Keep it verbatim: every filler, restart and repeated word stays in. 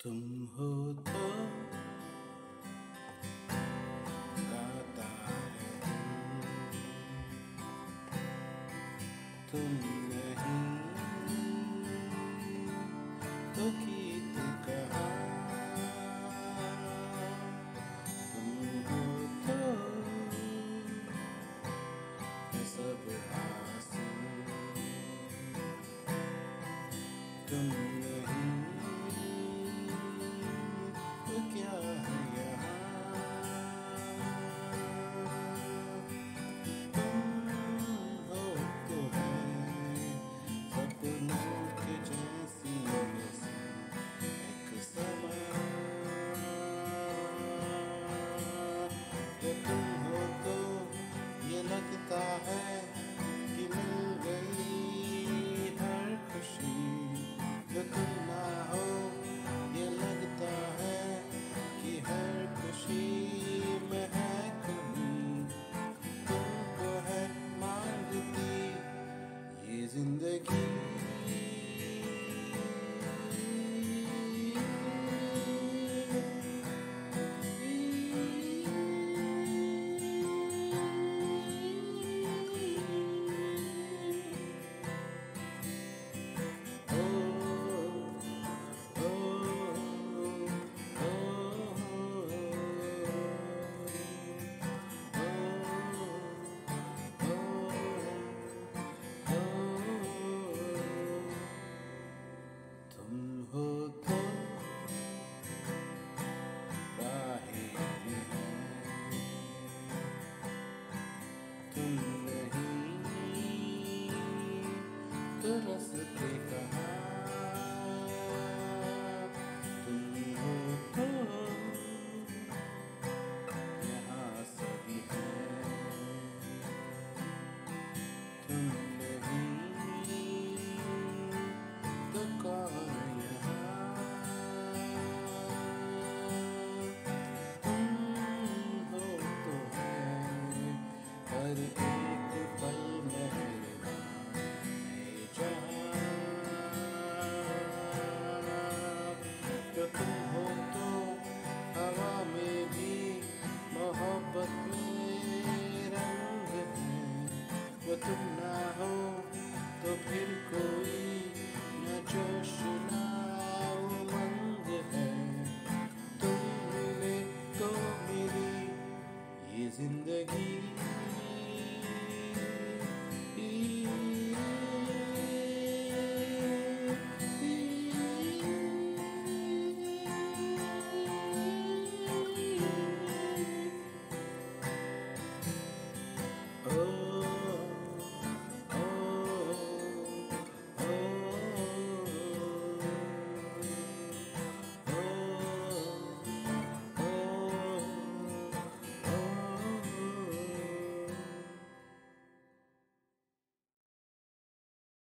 तुम हो तो गाता है तुम नहीं तो गीत कहा तुम हो तो है सब हासिल तुम नहीं तो क्या है यहाँ तुम हो तो है सपनों के जैसी एक समा ये तुम हो तो ये लगता है कि मिल गई हर खुशी जो तुम ना हो ये लगता है कि हर खुशी में है कमी तुमको है मांगती ये जिंदगी तुम हो तो राहें भी हैं तुम नहीं तो रास्ते कहाँ तुम हो तो यहाँ सभी हैं तुम नहीं तो कौन यहाँ तुम हो तो है हर